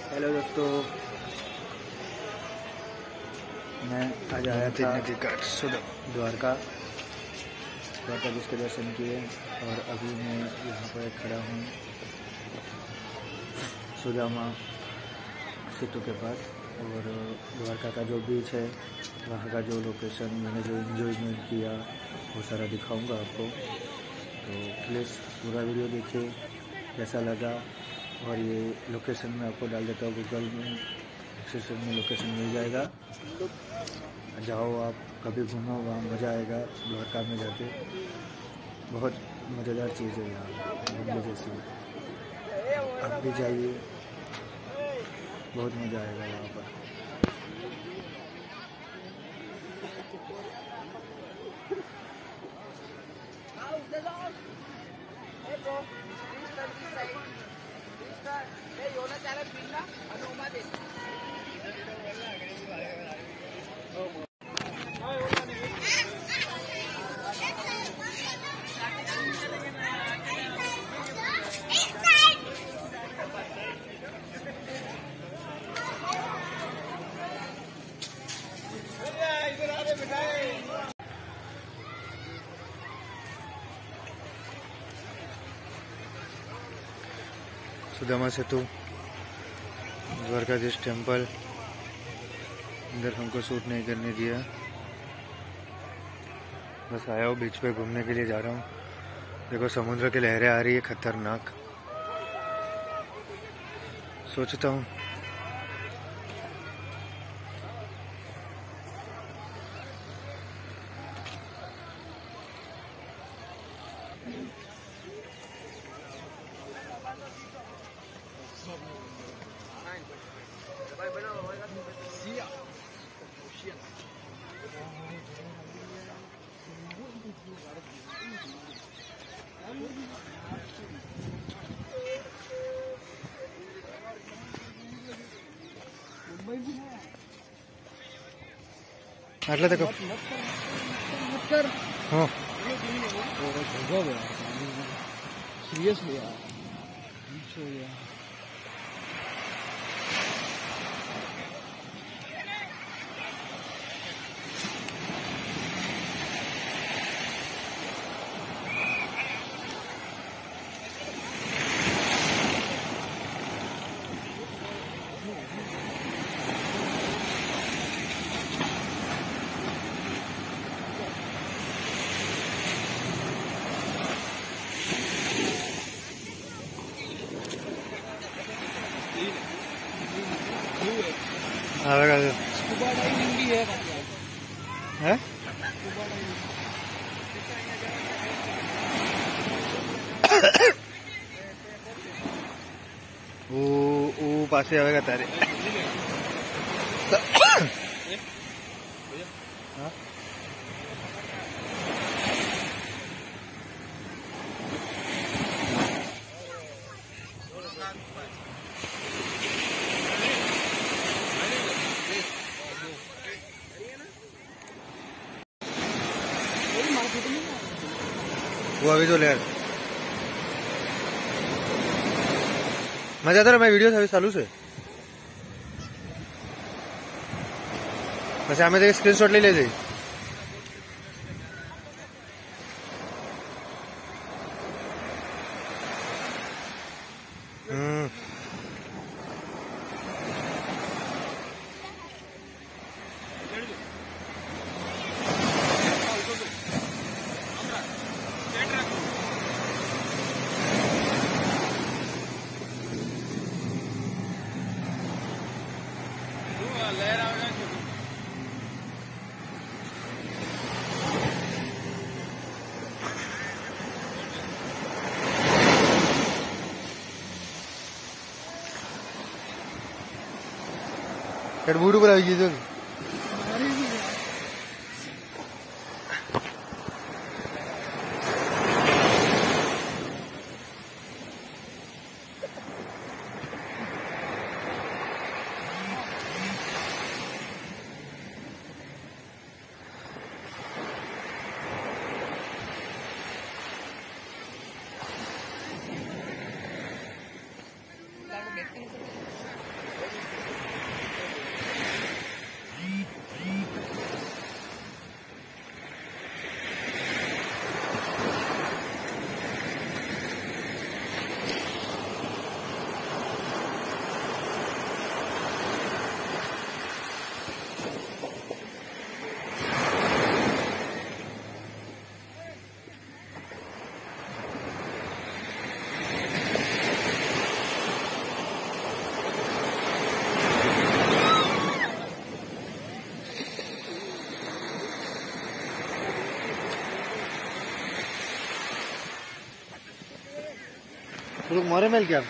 Hello दोस्तों, मैं आज आया था द्वारका जिसके दर्शन किए और अभी मैं यहाँ पर खड़ा हूँ सुदामा सेतु के पास। और द्वारका का जो बीच है, वहाँ का जो लोकेशन मैंने जो एंजॉयमेंट किया वो सारा दिखाऊंगा आपको। तो प्लीज़ पूरा वीडियो देखिए, कैसा लगा। और ये लोकेशन मैं आपको डाल देता हूँ, गूगल में एक्सेशन में लोकेशन मिल जाएगा। जाओ आप कभी घूमो, वहाँ मज़ा आएगा। द्वारका में जाके बहुत मज़ेदार चीज़ है यहाँ घूमने जैसी। आप भी जाइए, बहुत मज़ा आएगा वहाँ पर। सुदामा सेतु, द्वारकाधीश टेम्पल। अंदर हमको शूट नहीं करने दिया, बस आया हूँ बीच पे घूमने के लिए जा रहा हूँ। देखो समुद्र की लहरें आ रही है खतरनाक। सोचता हूँ आटला देखो हाँ सीरियसली यार। आवेगा स्कूबा डाइविंग भी है हैं? Scuba diving. वो पासे आवेगा तारे। हाँ? वो अभी तो लेर मैं जाता रहा, मैं वीडियो अभी चालू से પછી અમે તો સ્ક્રીનશોટ લઈ લેજે। बूट पर आई गई लोग मोरे मेल क्या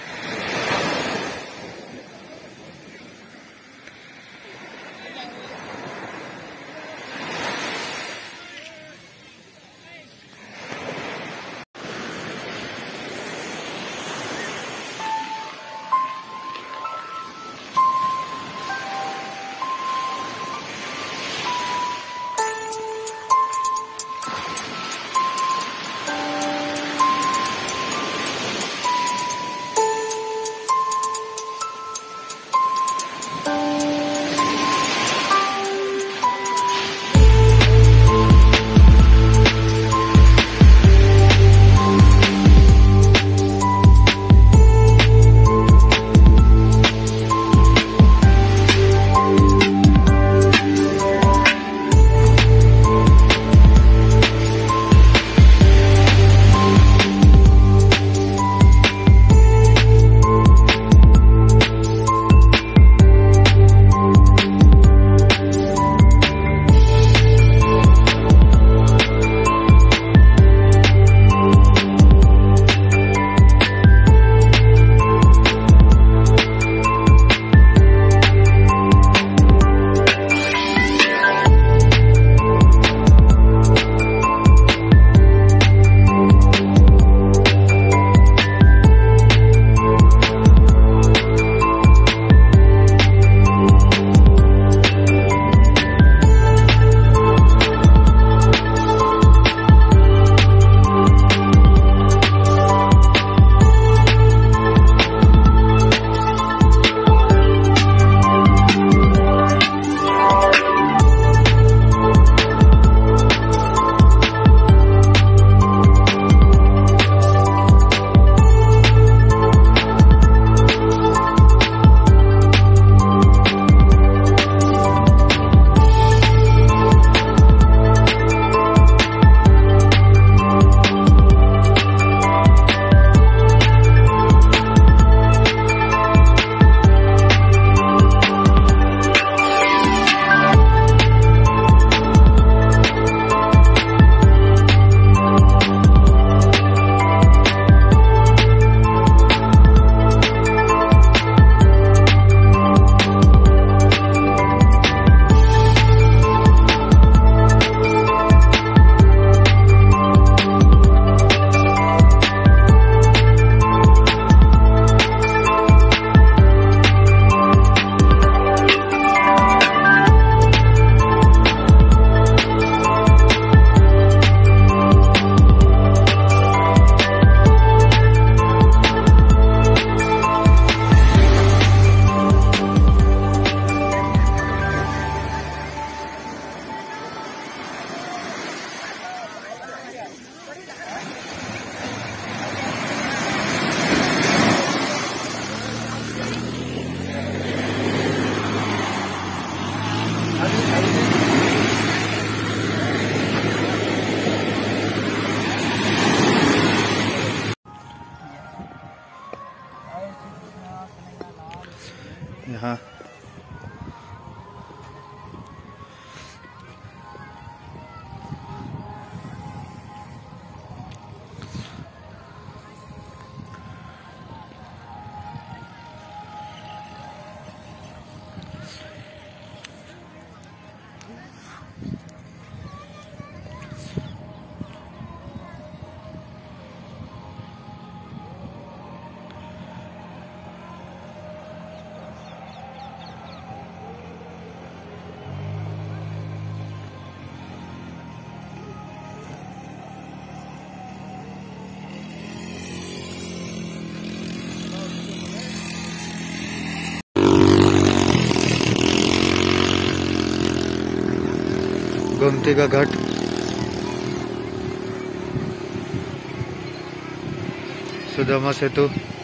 यहाँ गोमती का घाट, सुदामा सेतु।